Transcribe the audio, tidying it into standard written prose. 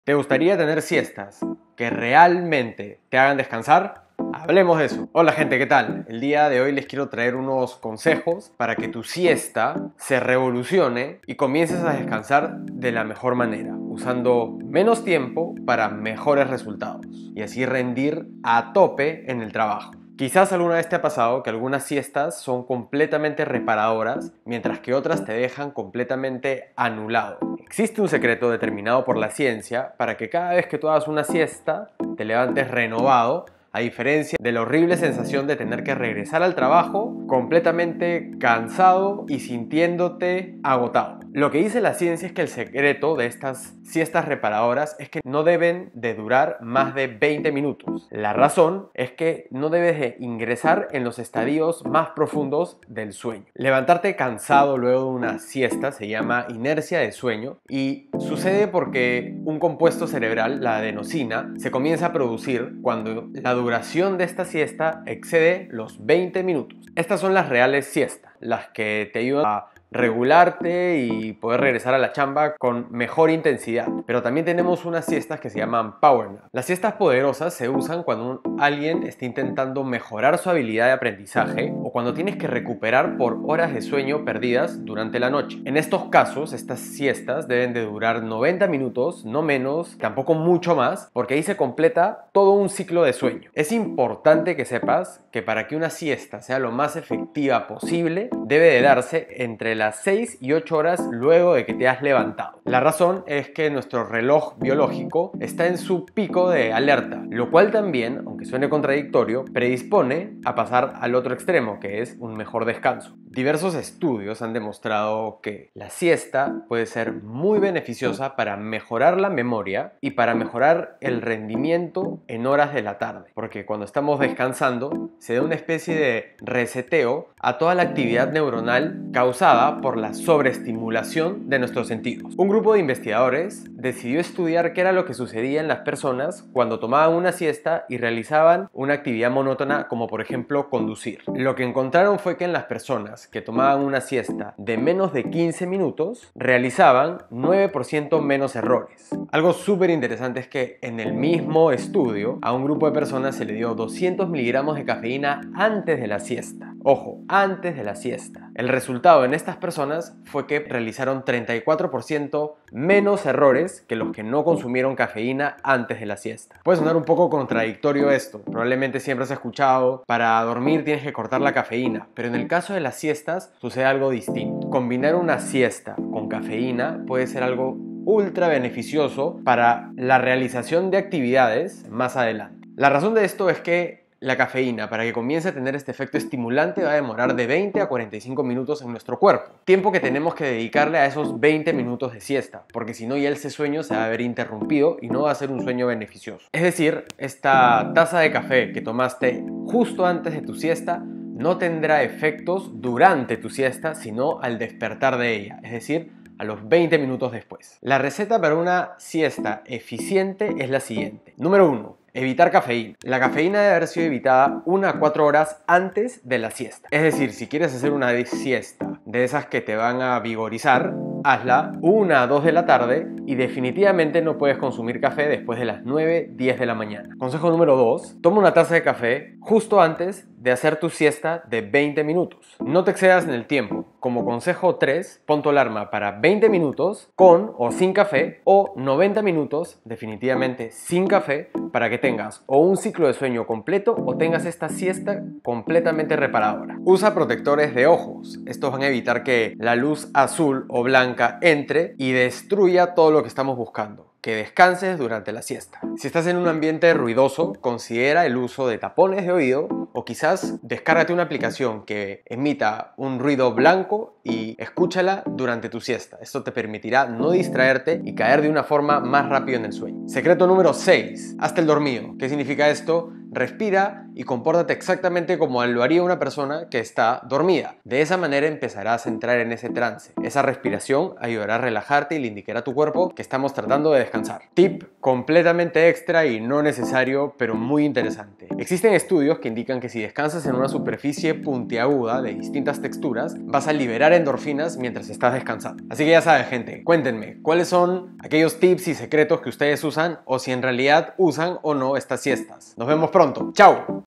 ¿Te gustaría tener siestas que realmente te hagan descansar? Hablemos de eso. Hola gente, ¿qué tal? El día de hoy les quiero traer unos consejos para que tu siesta se revolucione y comiences a descansar de la mejor manera, usando menos tiempo para mejores resultados y así rendir a tope en el trabajo. Quizás alguna vez te ha pasado que algunas siestas son completamente reparadoras, mientras que otras te dejan completamente anulado. Existe un secreto determinado por la ciencia para que cada vez que tú hagas una siesta te levantes renovado, a diferencia de la horrible sensación de tener que regresar al trabajo completamente cansado y sintiéndote agotado. Lo que dice la ciencia es que el secreto de estas siestas reparadoras es que no deben de durar más de 20 minutos. La razón es que no debes de ingresar en los estadios más profundos del sueño. Levantarte cansado luego de una siesta se llama inercia de sueño y sucede porque un compuesto cerebral, la adenosina, se comienza a producir cuando la duración de esta siesta excede los 20 minutos. Estas son las reales siestas, las que te ayudan a regularte y poder regresar a la chamba con mejor intensidad. Pero también tenemos unas siestas que se llaman power nap. Las siestas poderosas se usan cuando alguien está intentando mejorar su habilidad de aprendizaje o cuando tienes que recuperar por horas de sueño perdidas durante la noche. En estos casos, estas siestas deben de durar 90 minutos, no menos, tampoco mucho más, porque ahí se completa todo un ciclo de sueño. Es importante que sepas que para que una siesta sea lo más efectiva posible, debe de darse entre las 6 y 8 horas luego de que te has levantado. La razón es que nuestro reloj biológico está en su pico de alerta, lo cual también, aunque suene contradictorio, predispone a pasar al otro extremo, que es un mejor descanso. Diversos estudios han demostrado que la siesta puede ser muy beneficiosa para mejorar la memoria y para mejorar el rendimiento en horas de la tarde, porque cuando estamos descansando se da una especie de reseteo a toda la actividad neuronal causada por la sobreestimulación de nuestros sentidos. Un grupo de investigadores decidió estudiar qué era lo que sucedía en las personas cuando tomaban una siesta y realizaban una actividad monótona como por ejemplo conducir. Lo que encontraron fue que en las personas que tomaban una siesta de menos de 15 minutos realizaban 9% menos errores. Algo súper interesante es que en el mismo estudio a un grupo de personas se le dio 200 miligramos de cafeína antes de la siesta. Ojo, antes de la siesta. El resultado en estas personas fue que realizaron 34% menos errores que los que no consumieron cafeína antes de la siesta. Puede sonar un poco contradictorio esto. Probablemente siempre has escuchado, para dormir tienes que cortar la cafeína, pero en el caso de las siestas sucede algo distinto. Combinar una siesta con cafeína puede ser algo ultra beneficioso para la realización de actividades más adelante. La razón de esto es que la cafeína, para que comience a tener este efecto estimulante, va a demorar de 20 a 45 minutos en nuestro cuerpo. Tiempo que tenemos que dedicarle a esos 20 minutos de siesta, porque si no ya ese sueño se va a ver interrumpido y no va a ser un sueño beneficioso. Es decir, esta taza de café que tomaste justo antes de tu siesta no tendrá efectos durante tu siesta, sino al despertar de ella, es decir, a los 20 minutos después. La receta para una siesta eficiente es la siguiente. Número 1. Evitar cafeína. La cafeína debe haber sido evitada 1 a 4 horas antes de la siesta. Es decir, si quieres hacer una siesta de esas que te van a vigorizar, hazla 1 a 2 de la tarde y definitivamente no puedes consumir café después de las 9, 10 de la mañana. Consejo número 2. Toma una taza de café justo antes de hacer tu siesta de 20 minutos. No te excedas en el tiempo. Como consejo 3, pon tu alarma para 20 minutos con o sin café o 90 minutos definitivamente sin café para que tengas o un ciclo de sueño completo o tengas esta siesta completamente reparadora. Usa protectores de ojos. Estos van a evitar que la luz azul o blanca entre y destruya todo lo que estamos buscando. Que descanses durante la siesta. Si estás en un ambiente ruidoso, considera el uso de tapones de oído o quizás descárgate una aplicación que emita un ruido blanco y escúchala durante tu siesta. Esto te permitirá no distraerte y caer de una forma más rápido en el sueño. Secreto número 6. Hazte el dormido. ¿Qué significa esto? Respira y compórtate exactamente como lo haría una persona que está dormida. De esa manera empezarás a entrar en ese trance. Esa respiración ayudará a relajarte y le indicará a tu cuerpo que estamos tratando de descansar. Tip completamente extra y no necesario, pero muy interesante. Existen estudios que indican que si descansas en una superficie puntiaguda de distintas texturas, vas a liberar endorfinas mientras estás descansando. Así que ya sabes, gente, cuéntenme cuáles son aquellos tips y secretos que ustedes usan o si en realidad usan o no estas siestas. Nos vemos pronto. ¡Chao!